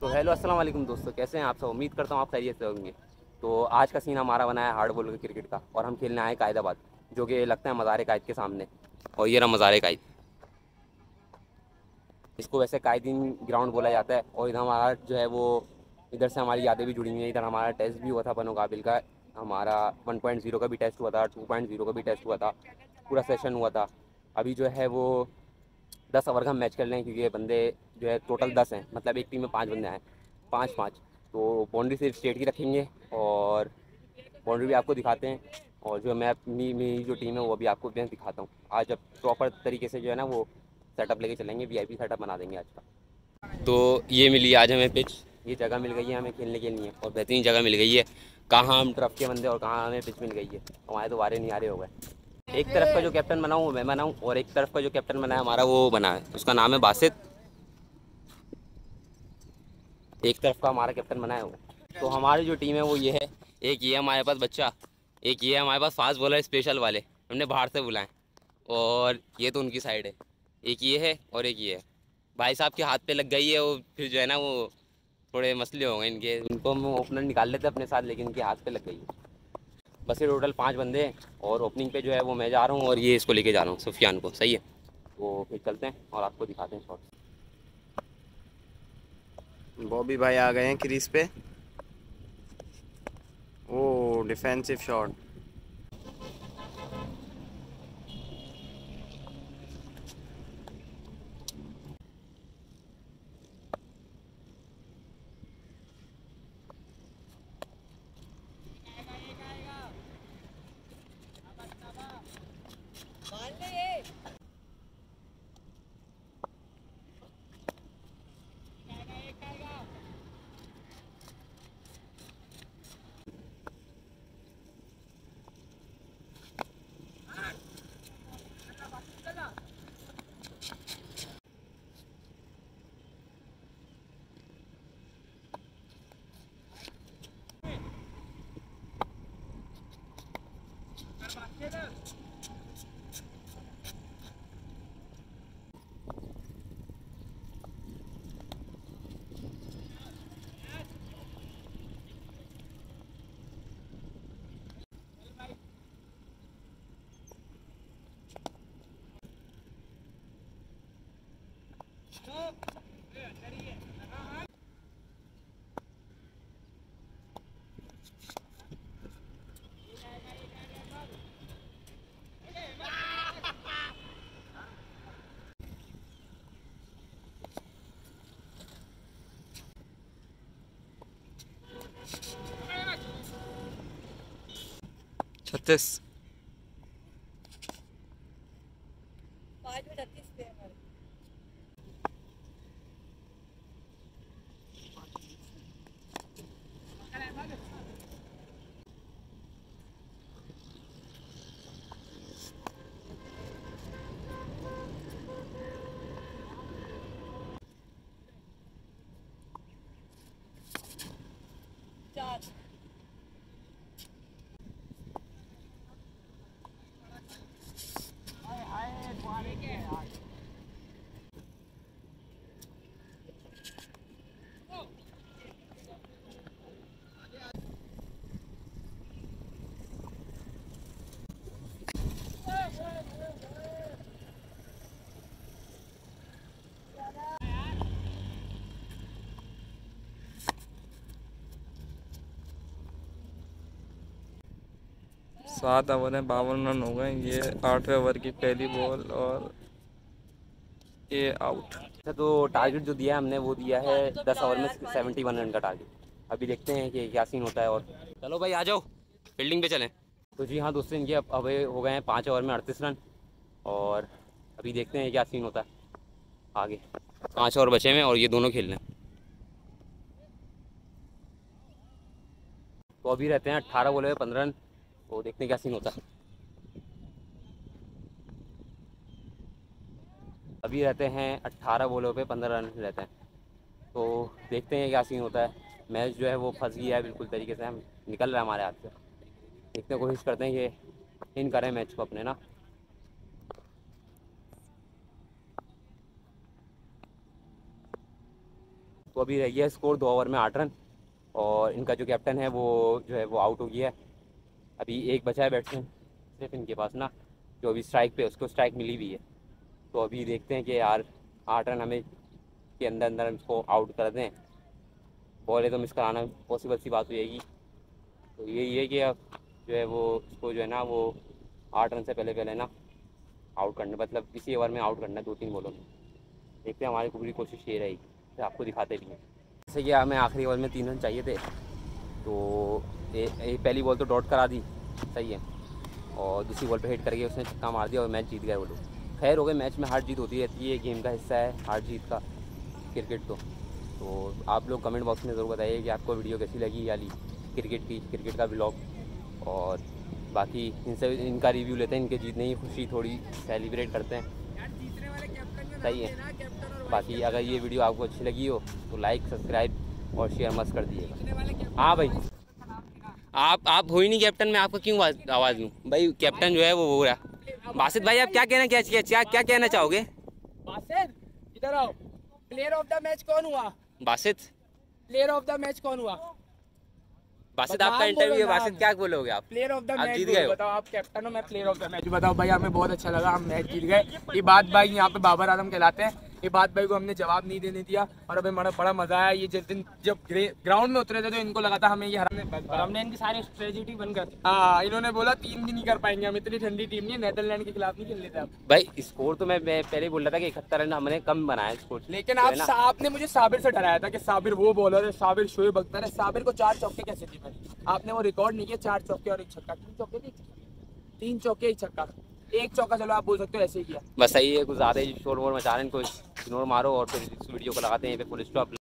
तो हेलो अस्सलाम वालेकुम दोस्तों, कैसे हैं आप सब। उम्मीद करता हूँ आप खैरियत से होंगे। तो आज का सीन हमारा बना है हार्ड बॉल के क्रिकेट का, और हम खेलने आए कायदाबाद, जो कि लगता है मज़ार कायद के सामने। और ये रहा मज़ार कायद। इसको वैसे कायदीन ग्राउंड बोला जाता है। और इधर हमारा जो है वो, इधर से हमारी यादें भी जुड़ी हुई हैं। इधर हमारा टेस्ट भी हुआ था बनो काबिल का। हमारा 1.0 का भी टेस्ट हुआ था, 2.0 का भी टेस्ट हुआ था, पूरा सेशन हुआ था। अभी जो है वो 10 ओवर का मैच खेल रहे हैं, क्योंकि ये बंदे जो है टोटल 10 हैं, मतलब एक टीम में 5 बंदे हैं, 5-5। तो बाउंड्री सिर्फ स्टेट की रखेंगे, और बाउंड्री भी आपको दिखाते हैं। और जो मैं अपनी मेरी जो टीम है वो भी आपको मैं दिखाता हूँ। आज अब प्रॉपर तरीके से जो है ना वो सेटअप लेके चलेंगे, वीआईपी सेटअप बना देंगे आज का। तो ये मिली आज हमें पिच, ये जगह मिल गई है हमें खेलने के लिए, और बेहतरीन जगह मिल गई है। कहाँ हम ट्रफ के बंदे और कहाँ हमें पिच मिल गई है, हमारे तो वारे नहीं आ रहे हो गए। एक तरफ का जो कैप्टन बना हूँ मैं बना हूँ, और एक तरफ का जो कैप्टन बना है हमारा वो बना है, उसका नाम है बासित। एक तरफ का हमारा कैप्टन बना है वो। तो हमारी जो टीम है वो ये है। एक ये है हमारे पास बच्चा, एक ये है हमारे पास फास्ट बॉलर स्पेशल वाले, हमने बाहर से बुलाए। और ये तो उनकी साइड है। एक ये है और एक ये है। भाई साहब के हाथ पे लग गई है वो, फिर जो है ना वो थोड़े मसले हो गए इनके, उनको हम ओपनर निकाल लेते अपने साथ, लेकिन इनके हाथ पे लग गई है। बस ये टोटल 5 बंदे हैं, और ओपनिंग पे जो है वो मैं जा रहा हूँ, और ये इसको लेके जा रहा हूँ सुफियान को। सही है, तो फिर चलते हैं और आपको दिखाते हैं शॉट। बॉबी भाई आ गए हैं क्रीज पे। Oh defensive shot. छत्तीस। 5 में 36 पे हमारे। चार। सात ओवर में 52 रन हो गए। ये 8वें ओवर की पहली बॉल और ये आउट। अच्छा, तो टारगेट जो दिया है हमने वो दिया है 10 ओवर में 71 रन का टारगेट। अभी देखते हैं कि क्या सीन होता है। और चलो भाई आ जाओ, फील्डिंग पे चलें। तो जी हाँ दोस्तों, इनके अब हो गए हैं 5 ओवर में 38 रन। और अभी देखते हैं क्या सीन होता है आगे। 5 ओवर बचे हैं और ये दोनों खेल रहे हैं। तो अभी रहते हैं 18 बॉल में 15 रन। तो देखते हैं क्या सीन होता है। अभी रहते हैं 18 बॉलों पे 15 रन रहते हैं। तो देखते हैं क्या सीन होता है। मैच जो है वो फंस गया है बिल्कुल तरीके से, हम निकल रहा है हमारे हाथ से। देखते हैं, कोशिश करते हैं कि इन करें मैच को अपने ना। तो अभी रही है स्कोर 2 ओवर में 8 रन। और इनका जो कैप्टन है वो जो है वो आउट हो गया है। अभी एक बचा है बैट्समैन सिर्फ इनके पास ना, जो अभी स्ट्राइक पे, उसको स्ट्राइक मिली हुई है। तो अभी देखते हैं कि यार 8 रन हमें के अंदर अंदर हम इसको आउट कर दें। बॉलें तो मिस कराना पॉसिबल सी बात हो जाएगी। तो यही है कि अब जो है वो इसको जो है ना वो 8 रन से पहले पहले ना आउट करना, मतलब इसी ओवर में आउट करना है 2-3 बॉलों में। देखते हैं, हमारी पूरी कोशिश ये रहेगी, तो आपको दिखाते भी हैं। जैसे कि हमें आखिरी ओवर में 3 रन चाहिए थे, तो पहली बॉल तो डॉट करा दी, सही है, और दूसरी बॉल पे हिट करके उसने छक्का मार दिया और मैच जीत गए वो लोग। खैर हो गए, मैच में हार जीत होती रहती है, गेम का हिस्सा है हार जीत का, क्रिकेट तो आप लोग कमेंट बॉक्स में ज़रूर बताइए कि आपको वीडियो कैसी लगी वाली क्रिकेट का ब्लॉग। और बाकी इनका रिव्यू लेते हैं, इनके जीतने की खुशी थोड़ी सेलिब्रेट करते हैं, सही है। बाकी अगर ये वीडियो आपको अच्छी लगी हो तो लाइक, सब्सक्राइब और शेयर मस्त कर दीजिएगा। हाँ भाई, आप हो ही नहीं कैप्टन, में आपका क्यों आवाज़ दूँ भाई? कैप्टन जो है वो हो रहा। बासित भाई, आप क्या कहना चाहोगे? बासित इधर आओ। प्लेयर ऑफ द मैच कौन हुआ? बासित कौन हुआ? बासित आपका इंटरव्यू है, बासित क्या बोलोगे आप? प्लेयर ऑफ द आप मैच जीत गए हो। बताओ, आप कैप्टन हो, मैं प्लेयर ऑफ द मैच। बताओ भाई, हमें बहुत अच्छा लगा, हम मैच जीत गए। ये बात भाई यहाँ पे बाबर आजम कहलाते हैं। ये बात भाई को हमने जवाब नहीं देने दिया और हमें बड़ा मजा आया। ये जिस दिन जब ग्राउंड में उतरे थे तो इनको लगा था हमें ये हमने इनकी सारी स्ट्रेटेजी बनकर, हाँ, इन्होंने बोला 3 दिन ही कर पाएंगे हम, इतनी ठंडी टीम नहीं, नेदरलैंड के खिलाफ नहीं खेल लेते आप। भाई स्कोर तो मैं पहले बोल रहा था कि 71 रन हमने कम बनाया स्कोर, लेकिन आपने मुझे साबिर से डराया था कि साबिर वो बॉलर है, साबिर शोएब अख्तर है। साबिर को 4 चौके कैसे दिए मैंने? आपने वो रिकॉर्ड नहीं किया, 4 चौके और 1 छक्का। 3 चौके 1 छक्का, 1 चौका, चलो आप बोल सकते हो ऐसे ही किया। बस सही है, कुछ ज़्यादा ही शोर वोर मचा रहे हैं, इनको इग्नोर मारो और फिर इस वीडियो को लगाते हैं यहाँ पे फुल स्टॉप।